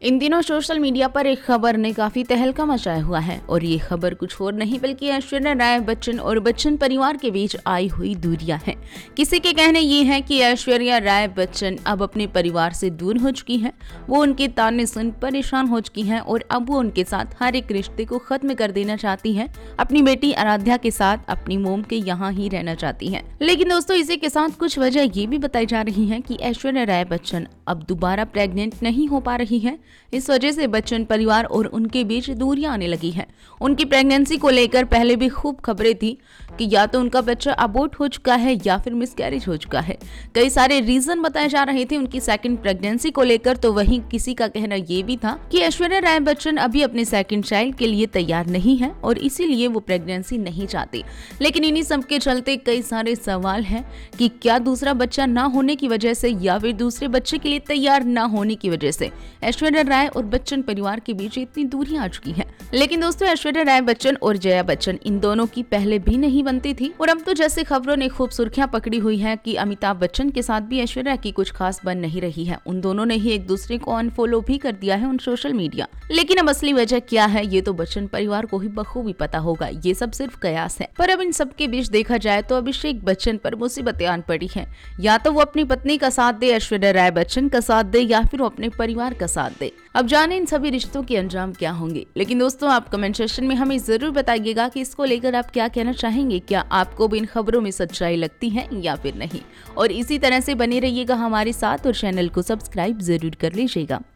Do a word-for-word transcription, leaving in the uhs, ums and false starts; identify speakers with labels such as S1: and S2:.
S1: इन दिनों social media पर एक खबर ने काफी तहलका मचाया हुआ है और ये खबर कुछ और नहीं बल्कि ऐश्वर्या राय बच्चन और बच्चन परिवार के बीच आई हुई दूरियां हैं। किसी के कहने ये है कि ऐश्वर्या राय बच्चन अब अपने परिवार से दूर हो चुकी हैं, वो उनके ताने सुन परेशान हो चुकी हैं और अब वो उनके साथ हर एक रिश्ते को खत्म कर देना चाहती हैं। अपनी बेटी आराध्या के साथ अपनी मोम के यहाँ ही रहना चाहती हैं। लेकिन दोस्तों, इसी के साथ कुछ वजह ये भी बताई जा रही है कि ऐश्वर्या राय बच्चन अब दोबारा प्रेग्नेंट नहीं हो पा रही है। इस वजह से बच्चन परिवार और उनके बीच दूरियां आने लगी हैं। उनकी प्रेगनेंसी को लेकर पहले भी खूब खबरें थी कि या तो उनका बच्चा अबॉर्ट हो चुका है या फिर मिसकैरेज हो चुका है। कई सारे रीजन बताए जा रहे थे उनकी सेकंड प्रेगनेंसी को लेकर। तो वहीं किसी का कहना ये भी था कि ऐश्वर्या राय बच्चन अभी अपने सेकंड चाइल्ड के लिए तैयार नहीं है और इसीलिए वो प्रेगनेंसी नहीं चाहती। लेकिन इन्हीं सब के चलते कई सारे सवाल हैं कि क्या दूसरा बच्चा ना होने की वजह से या फिर दूसरे बच्चे के लिए तैयार ना होने की वजह से ऐश्वर्या राय और बच्चन परिवार के बीच इतनी दूरियां आ चुकी हैं। लेकिन दोस्तों, ऐश्वर्या राय बच्चन और जया बच्चन इन दोनों की पहले भी नहीं बनती थी और अब तो जैसे खबरों ने खूब सुर्खियां पकड़ी हुई है कि अमिताभ बच्चन के साथ भी ऐश्वर्या की कुछ खास बन नहीं रही है। उन दोनों ने ही एक दूसरे को अनफॉलो भी कर दिया है उन सोशल मीडिया। लेकिन अब असली वजह क्या है ये तो बच्चन परिवार को ही बखूबी पता होगा। ये सब सिर्फ कयास है। पर अब इन सब के बीच देखा जाए तो अभिषेक बच्चन पर मुसीबतें आन पड़ी है। या तो वो अपनी पत्नी का साथ दे, ऐश्वर्या राय बच्चन का साथ दे, या फिर वो अपने परिवार का साथ दे। अब जाने इन सभी रिश्तों के अंजाम क्या होंगे। लेकिन दोस्तों, आप कमेंट सेक्शन में हमें जरूर बताइएगा कि इसको लेकर आप क्या कहना चाहेंगे। क्या आपको भी इन खबरों में सच्चाई लगती है या फिर नहीं। और इसी तरह से बने रहिएगा हमारे साथ और चैनल को सब्सक्राइब जरूर कर लीजिएगा।